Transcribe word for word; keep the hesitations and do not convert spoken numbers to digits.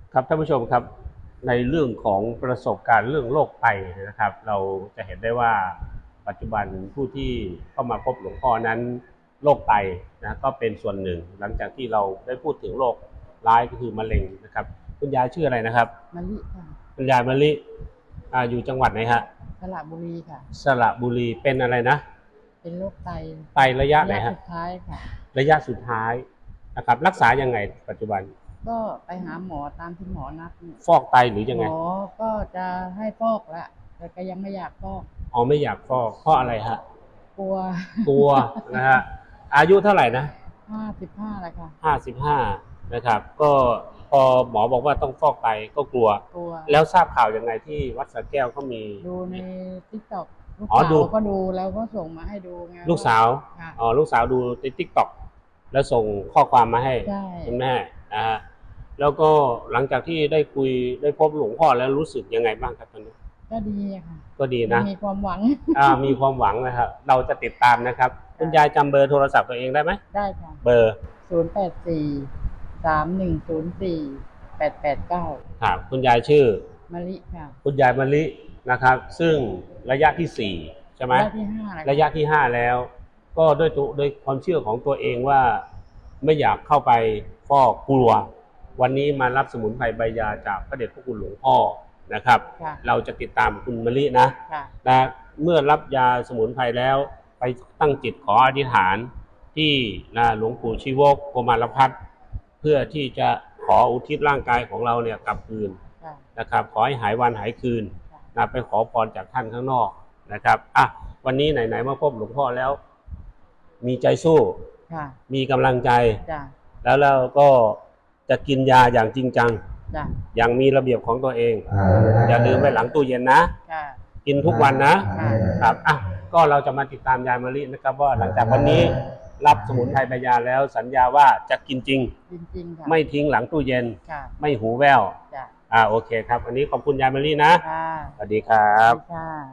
ครับท่านผู้ชมครับในเรื่องของประสบการณ์เรื่องโรคไตนะครับเราจะเห็นได้ว่าปัจจุบันผู้ที่เข้ามาพบหลวงพ่อนั้นโรคไตนะก็เป็นส่วนหนึ่งหลังจากที่เราได้พูดถึงโรคร้ายก็คือมะเร็งนะครับคุณยายชื่ออะไรนะครับมะลิค่ะคุณยายมะลิอ่าอยู่จังหวัดไหนฮะสระบุรีค่ะสระบุรีเป็นอะไรนะเป็นโรคไตไตระยะไหนฮะสุดท้ายค่ะระยะสุดท้ายนะครับรักษายังไงปัจจุบันก็ไปหาหมอตามที่หมอนัดฟอกไตหรือยังไงหมอก็จะให้ฟอกละแต่ก็ยังไม่อยากฟอกอ๋อไม่อยากฟอกเพราะอะไรฮะกลัวกลัวนะฮะอายุเท่าไหร่นะห้าสิบห้าแล้วค่ะห้าสิบห้านะครับก็พอหมอบอกว่าต้องฟอกไตก็กลัวกลัวแล้วทราบข่าวยังไงที่วัดสระแก้วเขามีดูในติ๊กต็อกลูกสาวก็ดูแล้วก็ส่งมาให้ดูไงลูกสาวอ๋อลูกสาวดูในติ๊กต็อกแล้วส่งข้อความมาให้คุณแม่นะฮะแล้วก็หลังจากที่ได้คุยได้พบหลวงพ่อแล้วรู้สึกยังไงบ้างครับตอนนี้ก็ดีค่ะก็ดีนะมีความหวังอ่ามีความหวังนะครับเราจะติดตามนะครับคุณยายจำเบอร์โทรศัพท์ตัวเองได้ไหมได้ค่ะเบอร์ศูนย์แปดสี่สามหนึ่งศูนย์สี่แปดแปดเก้าครับคุณยายชื่อมะลิค่ะคุณยายมะลินะครับซึ่งระยะที่สี่ใช่ไหมระยะที่ห้าระยะที่ห้าแล้วก็ด้วยตัวโดยความเชื่อของตัวเองว่าไม่อยากเข้าไปฟอกกลัววันนี้มารับสมุนไพรใบยาจากพระเดชพระคุณหลวงพ่อนะครับเราจะติดตามคุณมะลินะแต่เมื่อรับยาสมุนไพรแล้วไปตั้งจิตขออธิษฐานที่นะหลวงปู่ชีวกโกมารพัฒน์เพื่อที่จะขออุทิศร่างกายของเราเนี่ยกลับคืนนะครับขอให้หายวันหายคืนนะไปขอพรจากท่านข้างนอกนะครับอ่ะวันนี้ไหนๆมาพบหลวงพ่อแล้วมีใจสู้มีกำลังใจแล้วเราก็จะกินยาอย่างจริงจังอย่างมีระเบียบของตัวเองอย่าลืมไว้หลังตู้เย็นนะกินทุกวันนะครับอ่ะก็เราจะมาติดตามยายมะลินะครับว่าหลังจากวันนี้รับสมุนไพรใบยาแล้วสัญญาว่าจะกินจริงไม่ทิ้งหลังตู้เย็นไม่หูแว่วอ่าโอเคครับอันนี้ขอบคุณยายมะลินะสวัสดีครับ